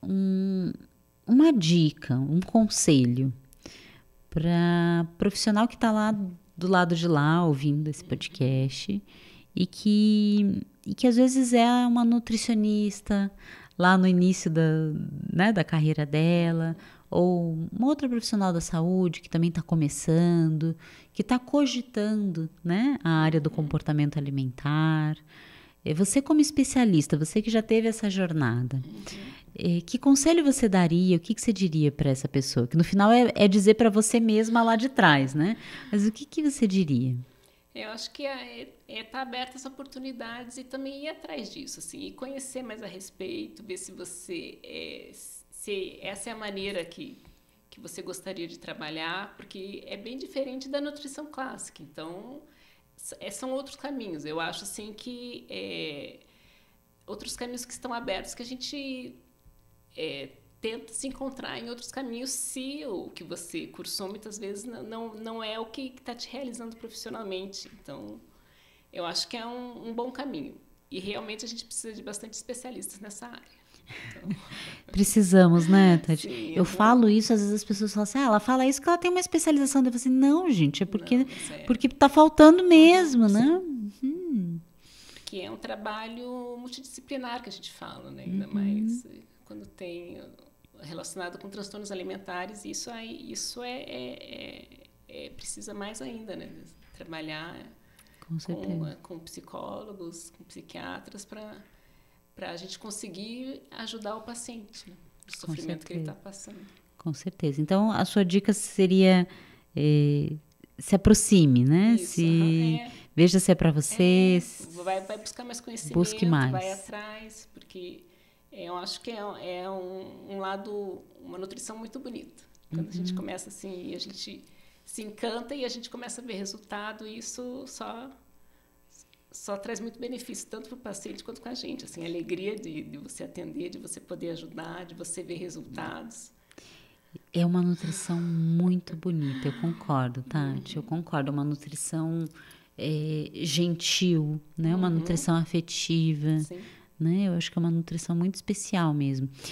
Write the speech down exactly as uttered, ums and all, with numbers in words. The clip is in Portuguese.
um, uma dica, um conselho para profissional que está lá do lado de lá ouvindo esse podcast e que, e que às vezes é uma nutricionista lá no início da, né, da carreira dela, ou uma outra profissional da saúde que também está começando, que está cogitando, né, a área do comportamento alimentar. Você como especialista, você que já teve essa jornada, uhum. que conselho você daria, o que, que você diria para essa pessoa? Que no final é, é dizer para você mesma lá de trás, né? Mas o que, que você diria? Eu acho que é estar é, é tá aberta às oportunidades e também ir atrás disso, assim, e conhecer mais a respeito, ver se você é, se essa é a maneira que que você gostaria de trabalhar, porque é bem diferente da nutrição clássica. Então, são outros caminhos. Eu acho assim que é, outros caminhos que estão abertos que a gente é, tenta se encontrar em outros caminhos se o que você cursou muitas vezes não, não, não é o que está te realizando profissionalmente. Então, eu acho que é um, um bom caminho. E realmente a gente precisa de bastante especialistas nessa área. Então... Precisamos, né, Tati? Sim, eu uhum. falo isso, às vezes as pessoas falam assim, ah, ela fala isso que ela tem uma especialização. Eu falo assim, não, gente, é porque, não, é... porque tá faltando mesmo, uhum, né? Uhum. Porque é um trabalho multidisciplinar que a gente fala, né? Ainda uhum. mais quando tem relacionado com transtornos alimentares, isso, aí, isso é, é, é, é precisa mais ainda, né? Trabalhar com, com, com psicólogos, com psiquiatras para para a gente conseguir ajudar o paciente, né, no sofrimento que ele está passando. Com certeza. Então, a sua dica seria é, se aproxime, né? Isso, se é, veja se é para você. É, vai, vai buscar mais conhecimento, busque mais. Vai atrás, porque eu acho que é, é um, um lado, uma nutrição muito bonita. Quando uhum. a gente começa assim, a gente se encanta e a gente começa a ver resultado, e isso só... só traz muito benefício, tanto para o paciente quanto com a gente. Assim, a alegria de, de você atender, de você poder ajudar, de você ver resultados. É uma nutrição muito bonita, eu concordo, Tati. Eu concordo, é uma nutrição é, gentil, né? Uma uhum. nutrição afetiva. Sim. Né? Eu acho que é uma nutrição muito especial mesmo.